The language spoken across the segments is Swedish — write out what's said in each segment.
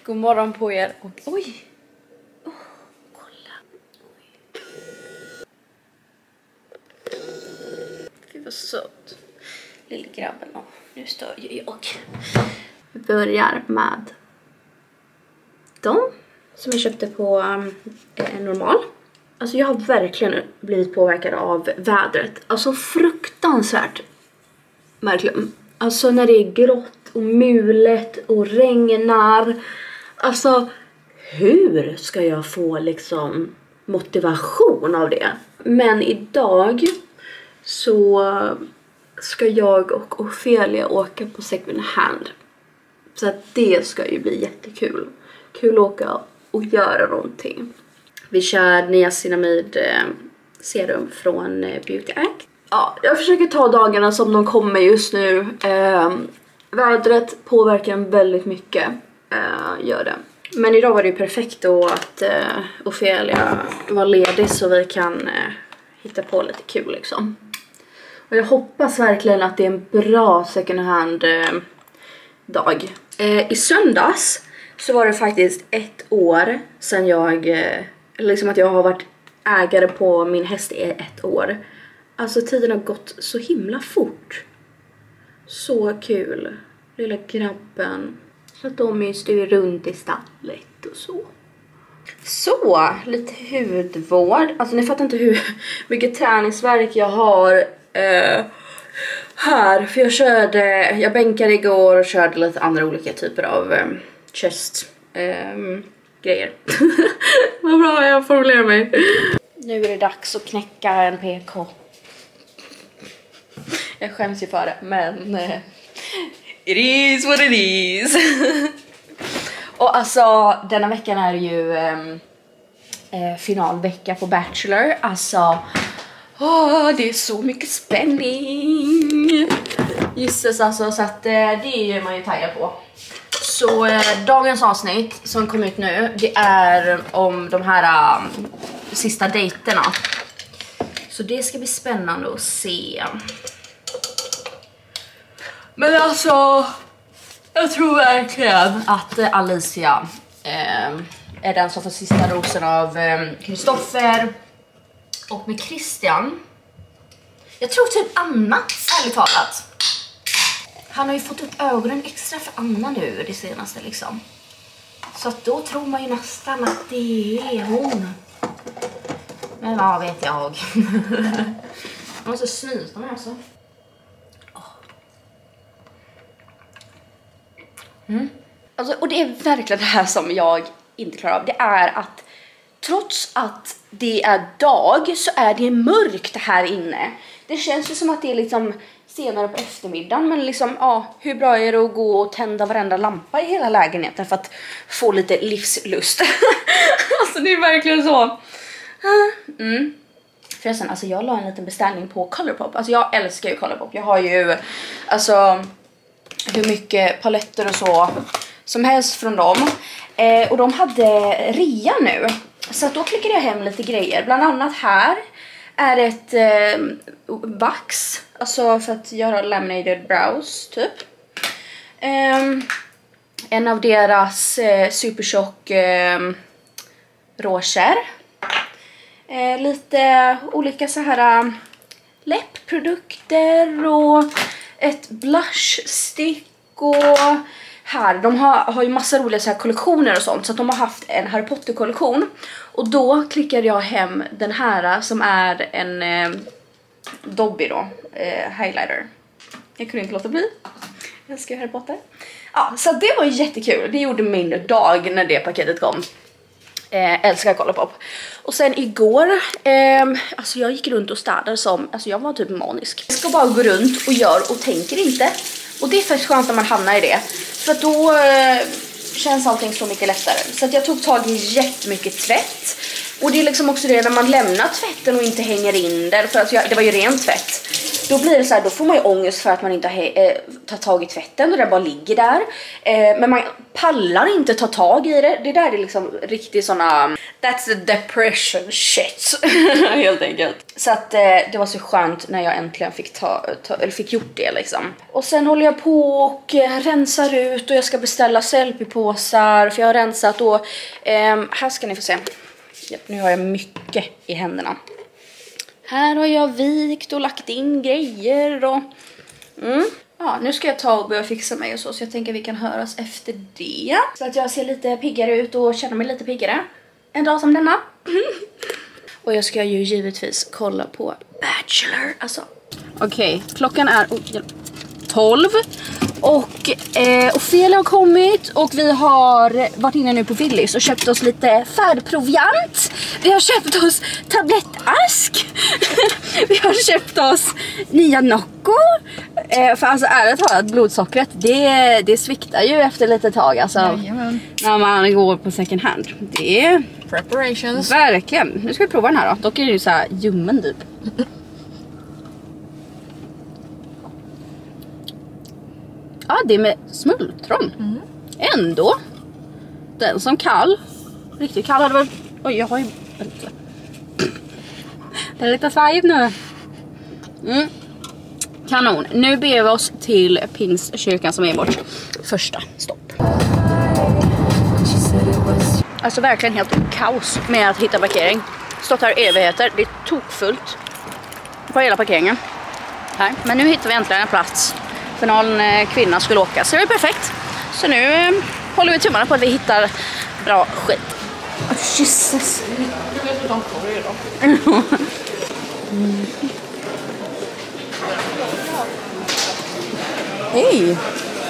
God morgon på er. Och oj. Kolla. Oj. Gud vad söt. Lillgrabben. Nu står jag. Vi börjar med de som jag köpte på Normal. Alltså jag har verkligen blivit påverkad av vädret. Alltså fruktansvärt. Verkligen. Alltså när det är grått och mulet och regnar. Alltså hur ska jag få liksom motivation av det? Men idag så ska jag och Ophelia åka på second hand. Så att det ska ju bli jättekul. Kul att åka och göra någonting. Vi kör niacinamid serum från Beauty Act. Ja, jag försöker ta dagarna som de kommer just nu. Vädret påverkar väldigt mycket. Gör det. Men idag var det ju perfekt då att Ophelia var ledig så vi kan hitta på lite kul liksom. Och jag hoppas verkligen att det är en bra second hand dag. I söndags så var det faktiskt 1 år sedan liksom att jag har varit ägare på min häst i 1 år. Alltså tiden har gått så himla fort. Så kul. Lilla grabben. Så att de myste ju runt i stallet och så. Så, lite hudvård. Alltså ni fattar inte hur mycket träningsverk jag har här. För jag bänkade igår och körde lite andra olika typer av chest grejer. Vad bra jag formulerar mig. Nu är det dags att knäcka en PK. Jag skäms ju för det, men it is what it is. Och alltså, denna veckan är det ju finalvecka på Bachelor. Alltså, det är så mycket spänning. Gisses alltså, så att det är man ju taggad på. Så dagens avsnitt som kom ut nu, det är om de här sista dejterna. Så det ska bli spännande att se. Men alltså, jag tror verkligen att Alicia är den som får sista rosen av Kristoffer. Och med Christian, jag tror typ Anna, ärligt talat. Han har ju fått upp ögonen extra för Anna nu det senaste liksom. Så att då tror man ju nästan att det är hon. Men vad vet jag. Jag måste snyta mig alltså. Alltså, och det är verkligen det här som jag inte klarar av. Det är att trots att det är dag så är det mörkt här inne. Det känns ju som att det är liksom senare på eftermiddagen. Men liksom, hur bra är det att gå och tända varenda lampa i hela lägenheten för att få lite livslust? Alltså det är verkligen så. Förresten, alltså jag la en liten beställning på Colourpop. Alltså jag älskar ju Colourpop. Jag har ju alltså hur mycket paletter och så som helst från dem. Och de hade rea nu. Så att då klickade jag hem lite grejer. Bland annat här är ett vax. Alltså för att göra laminated brows typ. En av deras supertjock rouger. Lite olika så här läppprodukter och ett blush stick och här, de har ju massa roliga så här kollektioner och sånt. Så att de har haft en Harry Potter kollektion. Och då klickade jag hem den här som är en Dobby då, highlighter. Jag kunde inte låta bli. Jag älskar Harry Potter. Ja, så det var jättekul. Det gjorde min dag när det paketet kom. Älskar Colourpop. Och sen igår, alltså jag gick runt och städade som, alltså jag var typ manisk. Jag ska bara gå runt och gör och tänker inte. Och det är faktiskt skönt när man hamnar i det. För att då känns allting så mycket lättare. Så att jag tog tag i jättemycket tvätt. Och det är liksom också det när man lämnar tvätten och inte hänger in där. För att det var ju ren tvätt. då blir det så här, då får man ju ångest för att man inte har tagit tag i tvätten och det bara ligger där. Men man pallar inte ta tag i det. Det där är liksom riktigt såna, that's the depression shit. Helt enkelt. Så att det var så skönt när jag äntligen fick gjort det liksom. Och sen håller jag på och rensar ut och jag ska beställa selfie-påsar för jag har rensat och här ska ni få se. Nu har jag mycket i händerna. Här har jag vikt och lagt in grejer och ja, nu ska jag ta och börja fixa mig och så jag tänker vi kan höras efter det. Så att jag ser lite piggare ut och känner mig lite piggare en dag som denna. Och jag ska ju givetvis kolla på Bachelor. Alltså. Okej, klockan är 12 och Ophelia har kommit och vi har varit inne nu på Willys och köpt oss lite färdproviant. Vi har köpt oss tablettask. Vi har köpt oss nya Nocco. För alltså ärligt talat, blodsockret det sviktar ju efter lite tag alltså. När man går på second hand. Det är preparations. Verkligen. Nu ska vi prova den här då. Dock är det ju så här ljummen typ. Ja, det är med smultron. Ändå. Den som kall. Riktigt kall hade varit. Oj, jag har ju det är lite svajigt nu. Kanon. Nu beger vi oss till Pingstkyrkan som är vårt första stopp. Alltså verkligen helt kaos med att hitta parkering. Stått här evigheter. Det är tokfullt på hela parkeringen. Här. Men nu hittar vi äntligen en plats. För någon kvinna skulle åka. Så det är perfekt. Så nu håller vi tummarna på att vi hittar bra skit. Oh, Jesus. Du vet hur de kommer idag. Hej.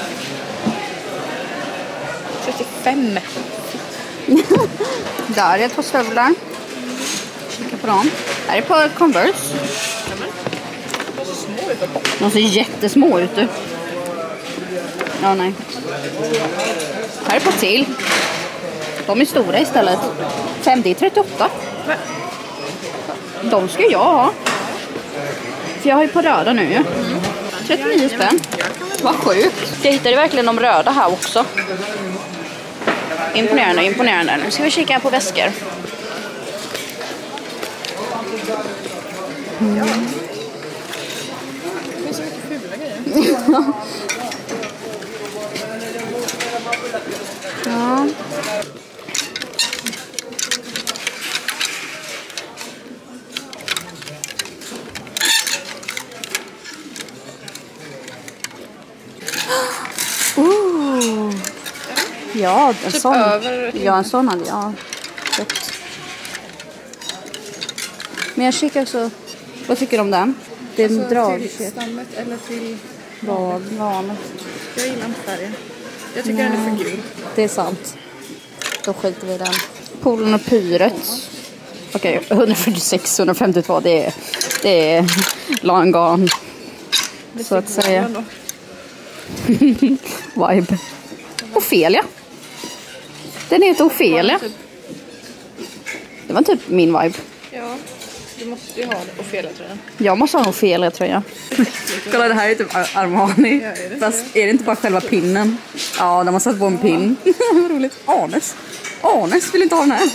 35. Där är ett par stövlar. Kika på dem. Här är ett par Converse. De ser små ut. De ser jättesmå ut du. Ja, nej. Här är ett par till. De är stora istället. 50-38. De ska jag ha. För jag har ju på röda nu ju. 39 spänn. Vad sjukt. Jag hittade verkligen de röda här också. Imponerande, imponerande. Nu ska vi kika på väskor. Det finns så mycket fula grejer. Ja. Ja, en Typ sån. över. Ja, en sån hade jag köpt. Men jag kikar också. Vad tycker du om den? Det är en drag. Till stammet eller till... Valet. Jag gillar inte färgen. Jag tycker den är för gul. Det är sant. Då skiter vi i den. Polen och pyret. Okej, 146, 152. Det är langan. Så att säga. Vibe. Ophelia. Den heter Ophelia. Det var typ min vibe. Ja, du måste ju ha det. Ophelia tror jag. Jag måste ha en Ophelia tror jag. Kolla, det här är typ Armani. Ja, är det fast är det inte bara själva pinnen? Ja, de har satt på en pin. Vad roligt. Anes vill inte ha den här.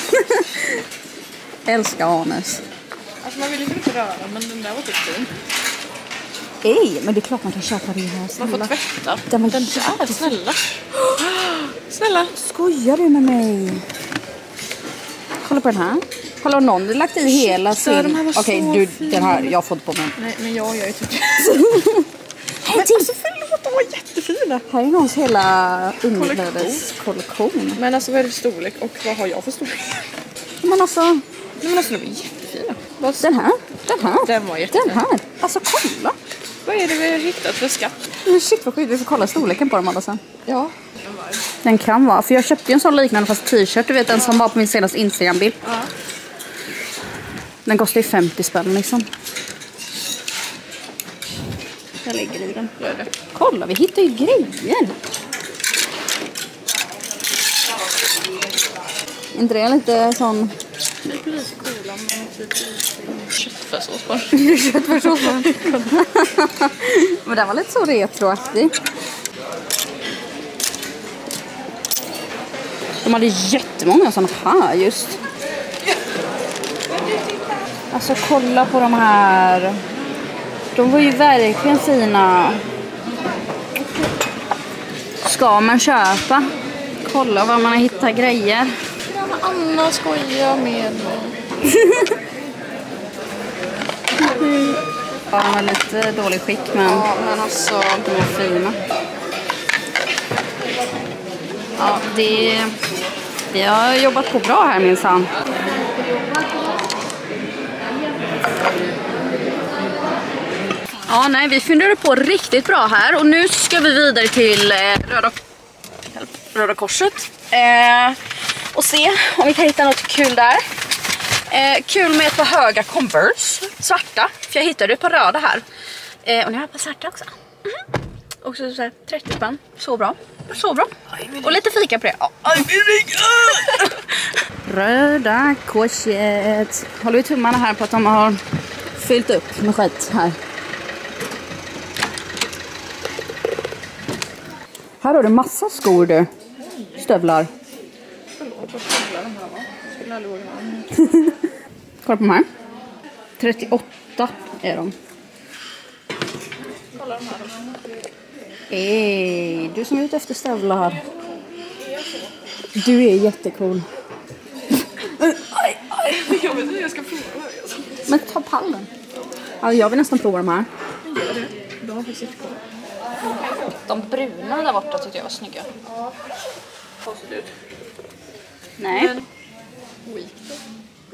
Älskar Anes. Alltså man vill ju inte röra, men den där var typ fin. Ej, men det är klart man kan köpa det här. Man får tvätta. Den där, snälla. Snälla. Skojar du med mig? Kolla på den här. Kolla om någon lagt i hela sin... Okej, den här jag har fått på mig. Nej, men jag är typ... Hej till! Alltså förlåt, de var jättefina. Här är någons hela underklädeskollektion. Men alltså vad är det för storlek och vad har jag för storlek? Men alltså... Nej, men alltså de är jättefina. Den här. Den var jättefin. Den här. Alltså kolla. Vad är det vi har hittat för skatt? Men shit vad sjukt, vi får kolla storleken på dem alla sen. Ja. Den kan vara, för jag köpte ju en sån liknande fast t-shirt, du vet den som var på min senaste Instagram-bild. Ja. Den kostar ju 50 spänn liksom. Jag lägger i den. Gör det. Kolla, vi hittar ju grejer. Inte det lite sån... Det blir så coolt. Köttfärssås bara. Köttfärssås. Men den var lite så retroaktig. De hade jättemånga sådana här just. Alltså kolla på de här. De var ju verkligen fina. Ska man köpa? Kolla var man har hittat grejer. Ja, men Anna skojar med mig. Ja, de var lite dålig skick men, Ja, men alltså. de är fina. Ja, vi har jobbat på bra här minsann. Ja, nej, vi fyndade på riktigt bra här. Och nu ska vi vidare till Röda Korset. Och se om vi kan hitta något kul där. Kul med ett par höga Converse. Svarta. För jag hittade ett par röda här. Och nu har jag ett par svarta också. Och så här 30 spänn. Så bra. Så bra. Och lite fika på det. Röda Korset. Håller vi tummarna här på att de har fyllt upp med skit här. Här har du massa skor du. Stövlar. Kolla på de här. 38 är de. Kolla de här. Du som är ute efter stövlar. Du är jättecool. Jag vet inte, jag ska prova. Men ta pallen. Ja, jag vill nästan prova de här. Gör det. De har faktiskt jättecool. De bruna där borta tyckte jag var snygga. Ja. Konstigt ut. Nej. Men weak då.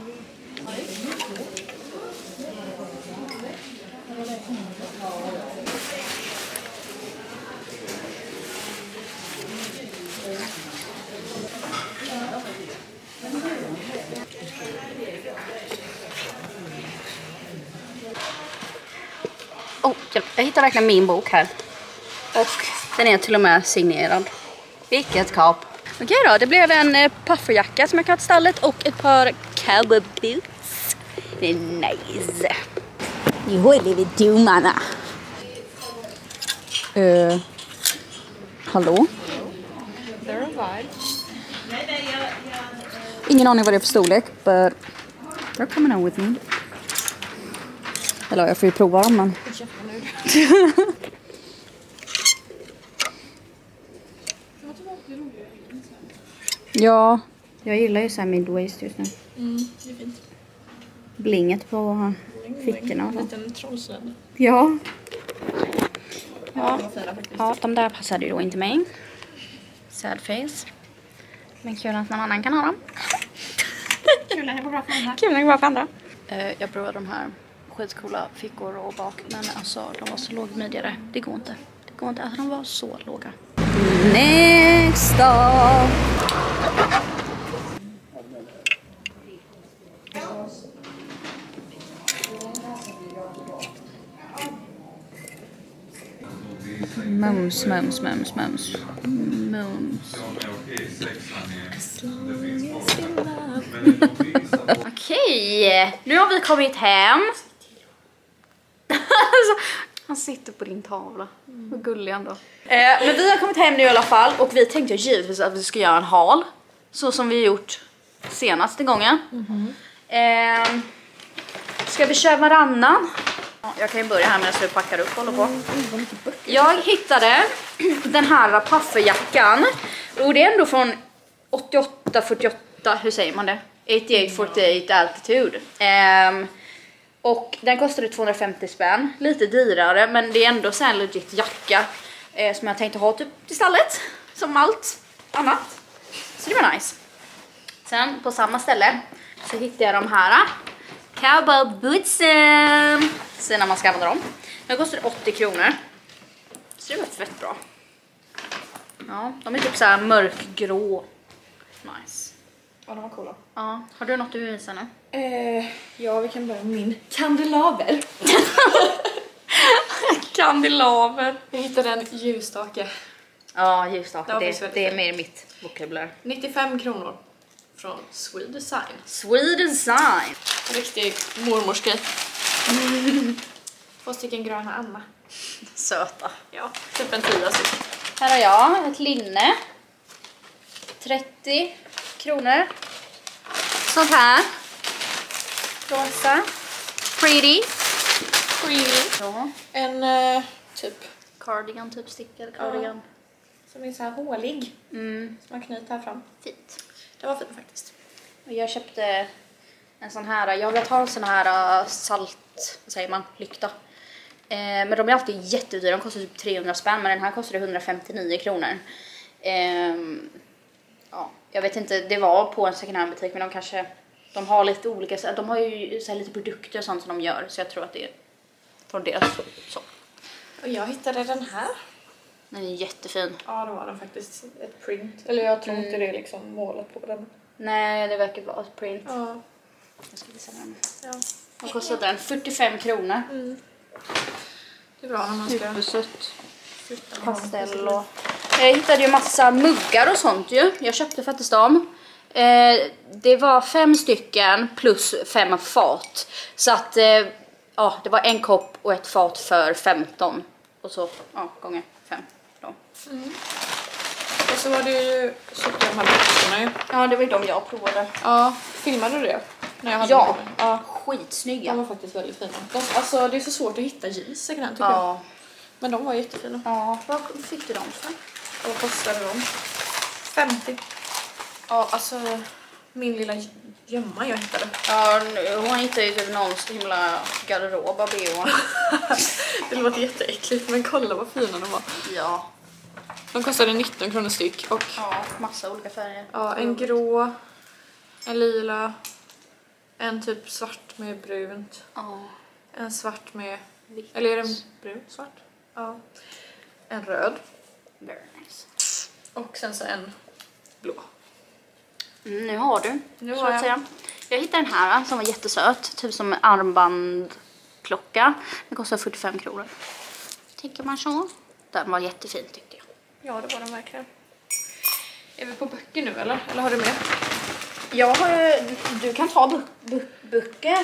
Oh, jag hittar verkligen min bok här. Och den är till och med signerad. Vilket kap. Okej då, det blev en pufferjacka som jag kan ha till stallet och ett par cowboy boots. Det är nice. Nu håller vi domarna. Hallå? They're a vibe. Ingen aning vad det är för storlek, but they're coming out with me. Eller jag får ju prova dem, men... Ja, jag gillar ju så här mid-waist just nu. Det är fint. Blinget på fickorna och så. En liten trollsläde. Ja. Ja, de var fina faktiskt. Ja, de där passade ju då inte mig. Sad face. Men kul att någon annan kan ha dem. Kul att det var bra för andra. Kul att det var för andra. Jag provade de här skitcoola fickor och bak. Men alltså, de var så lågmidjade. Det går inte. Det går inte. Alltså, de var så låga. Next stop. Mums. Okej, nu har vi kommit hem. Han sitter på din tavla. Vad gullig han då. Men vi har kommit hem nu i alla fall. Och vi tänkte givetvis att vi ska göra en haul. Så som vi gjort senaste gången. Ska vi köra varannan? Ja, jag kan ju börja här medan vi packar upp och håller på. Jag hittade den här pufferjackan. Och det är ändå från 88-48, hur säger man det? 88-48 altitude. Och den kostade 250 spänn. Lite dyrare, men det är ändå så här en legit jacka. Som jag tänkte ha typ till stallet. Som allt annat. Så det var nice. Sen på samma ställe så hittade jag de här cowboy bootsen. Se när man ska använda dem. De kostade 80 kronor. Så det var fett bra. Ja, de är typ så här mörkgrå. Nice. Ja, de var coola. Ja, har du något du vill visa nu? Ja, vi kan börja med min kandelaber. Kandelaber. Jag hittade en ljusstake. Ja, ljusstake. Ja, Det är mer mitt vokabulär. 95 kronor. från Swedesign. Swedesign. Riktig mormorsgrej. 2 stycken gröna Anna. Söta. Ja, typ en 10 styck. Här har jag ett linne. 30 kronor. Sånt här. Rosa. Pretty. Ja. En typ Cardigan, typ stickad cardigan. som är så här hålig. Mm. Som man knyter här fram. Fint. Det var fint faktiskt. Och jag köpte en sån här, jag vill ha en sån här salt, vad säger man, lykta. Men de är alltid jättedyra, de kostar typ 300 spänn, men den här kostar 159 kronor. Ja, jag vet inte, det var på en second hand butik, men de har lite olika, de har ju så här lite produkter och sånt som de gör, så jag tror att det är från deras så. Och jag hittade den här. Den är jättefin. Ja, det var den faktiskt. Ett print. Eller jag tror inte det är liksom målat på den. Nej, det verkar vara ett print. Ja. Jag ska visa den. Ja. Vad kostar den? 45 kronor. Mm. Det är bra när man ska Supersött. flytta med Pastell och... Jag hittade ju massa muggar och sånt ju. Jag köpte faktiskt dem. Det var 5 stycken plus 5 fat. Så att ja, det var en kopp och ett fat för 15. Och så gånger 5 då. Mm. Och så var det ju köpte jag de här byxorna ju. Ja, det var ju de jag provade. Ja, filmade du det? När jag hade Ja, dem på mig? Ja. skitsnygga. De var faktiskt väldigt fina. Alltså det är så svårt att hitta jeans tycker jag. Ja. Men de var jättefina. Ja, vad fick du dem för? Och kostade de 50. Ja, alltså min lilla gömma jag hittade. Ja, hon hittade ju typ någon så himla garderob av BH. Det låter jätteäckligt men kolla vad fina de var. Ja. De kostade 19 kronor styck och Ja, massa olika färger. ja, en grå, en lila, en typ svart med brunt, Ja. en svart med, Vitt. eller är den brun svart? Ja. En röd Very nice. och sen så en blå. Nu har du. Nu så har att jag. säga. Jag hittade den här som var jättesöt. Typ som en armbandklocka. Den kostar 45 kronor. Tänker man så. Den var jättefin tyckte jag. Ja, det var den verkligen. Är vi på böcker nu eller? Eller har du mer? Jag har ju, du kan ta bokarna.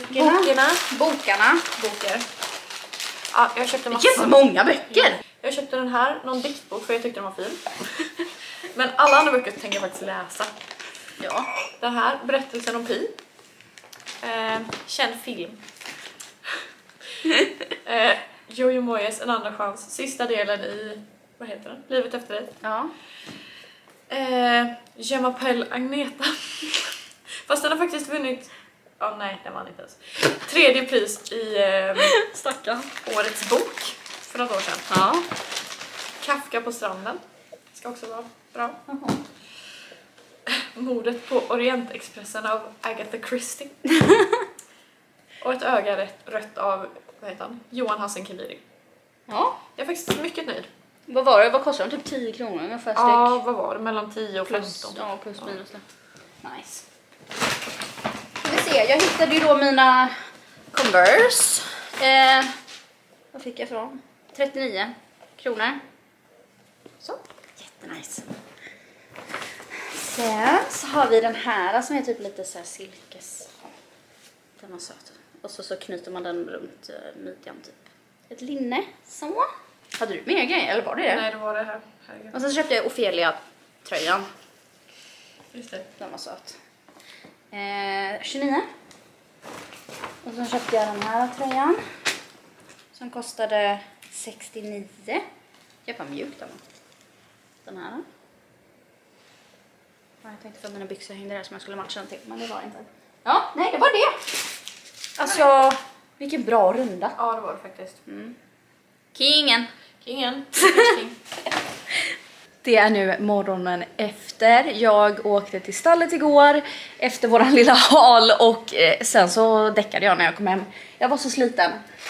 Böcker. Ja, jag köpte massa. Vilka många böcker! Jag köpte den här, någon diktbok för jag tyckte den var fin. Men alla andra böcker tänker jag faktiskt läsa. Ja. Den här, Berättelsen om Pi. Känd film. Jojo Moyes, En andra chans. Sista delen i, vad heter den? Livet efter dig. Ja. Je m'appelle Agneta. Fast den har faktiskt vunnit, nej den vann inte ens. 3:e pris i årets bok för något år sedan. Ja. Kafka på stranden. Ska också vara bra. Mordet på Orientexpressen av Agatha Christie. Och ett öga rött av, vad heter han? Johan Hassan Khemiri. Ja. Jag är faktiskt mycket nöjd. Vad var det? Vad kostar de? Typ 10 kronor ungefär styck. Ja, vad var det? Mellan 10 och 15. Plus minus det. Nice. Ska vi se, jag hittade ju då mina Converse. Vad fick jag från? 39 kronor. Så, jättenice. Sen så har vi den här som är typ lite så här silkes. Den var söt. Och så knyter man den runt midjan typ. Ett linne, så. Hade du mer grejer eller var det det? Nej, det var det här. Herregud. Och sen så köpte jag Ophelia-tröjan. Just det. Den var söt. 29. Och sen köpte jag den här tröjan. Som kostade 69. Jag var mjuk den här. Ja, jag tänkte för att mina byxor hängde där som jag skulle matcha den till. Men det var inte. Ja, nej det var det. Alltså, vilken bra runda. Ja, det var det faktiskt. Kingen. Ingen. Det är nu morgonen efter. Jag åkte till stallet igår efter våran lilla hal och sen så däckade jag när jag kom hem. Jag var så sliten.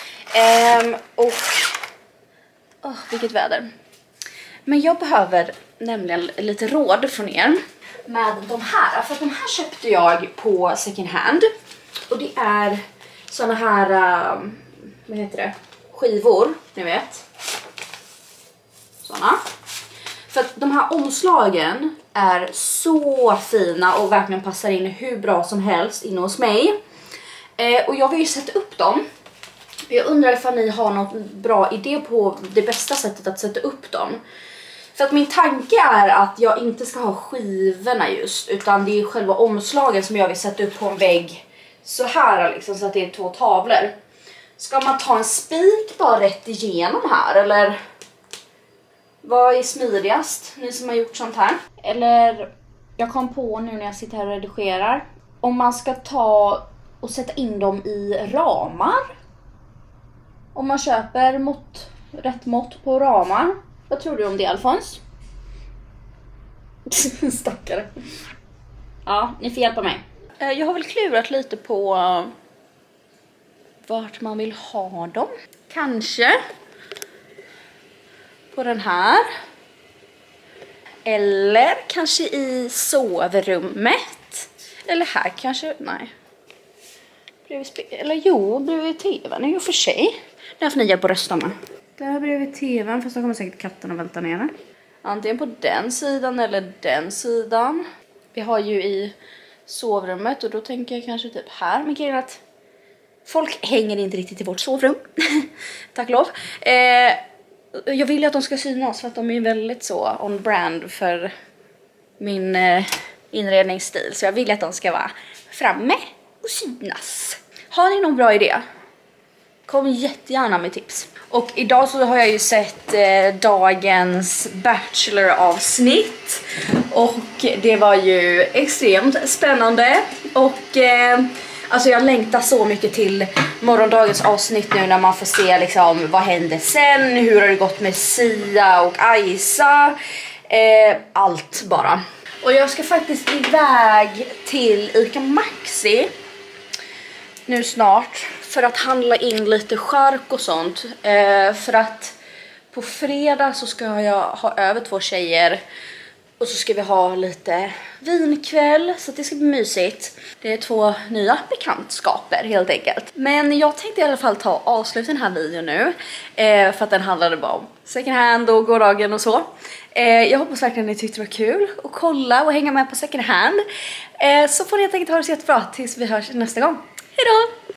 Vilket väder. Men jag behöver nämligen lite råd från er med de här. För att de här köpte jag på second hand. Och det är såna här, vad heter det? Skivor, ni vet. Såna. För att de här omslagen är så fina och verkligen passar in hur bra som helst inne hos mig. Och jag vill ju sätta upp dem. Jag undrar ifall ni har någon bra idé på det bästa sättet att sätta upp dem. För att min tanke är att jag inte ska ha skivorna just, utan det är själva omslagen som jag vill sätta upp på en vägg så här liksom, så att det är 2 tavlor. Ska man ta en spik bara rätt igenom här, eller vad är smidigast, ni som har gjort sånt här? Eller jag kom på nu när jag sitter här och redigerar, om man ska ta och sätta in dem i ramar. Om man köper rätt mått på ramar. Vad tror du om det, Alfons? Stackare. Ja, ni får hjälpa mig. Jag har väl klurat lite på vart man vill ha dem. Kanske på den här. Eller kanske i sovrummet. Eller här kanske, nej. Eller jo, bredvid tvn. Jo, för sig. Där får ni hjälp att rösta med. Där bredvid tvn, fast då kommer säkert katten att välta ner den. Antingen på den sidan eller den sidan. Vi har ju i sovrummet och då tänker jag kanske typ här. Men grejen är att folk hänger inte riktigt i vårt sovrum. Tack lov. Jag vill ju att de ska synas för att de är väldigt så on brand för min inredningsstil. Så jag vill att de ska vara framme och synas. Har ni någon bra idé? Kom jättegärna med tips. Och idag så har jag ju sett dagens Bachelor-avsnitt. Och det var ju extremt spännande. Och alltså jag längtar så mycket till morgondagens avsnitt nu när man får se liksom vad händer sen. Hur har det gått med Sia och Aisa. Allt bara. Och jag ska faktiskt iväg till Ica Maxi nu snart för att handla in lite chark och sånt. För att på fredag så ska jag ha över 2 tjejer och så ska vi ha lite vinkväll, så det ska bli mysigt. Det är 2 nya bekantskaper helt enkelt. Men jag tänkte i alla fall ta och avsluta den här videon nu. För att den handlade bara om second hand och gårdagen och så. Jag hoppas verkligen ni tyckte det var kul att kolla och hänga med på second hand. Så får ni helt enkelt ha det så jättebra tills vi hörs nästa gång. Hejdå!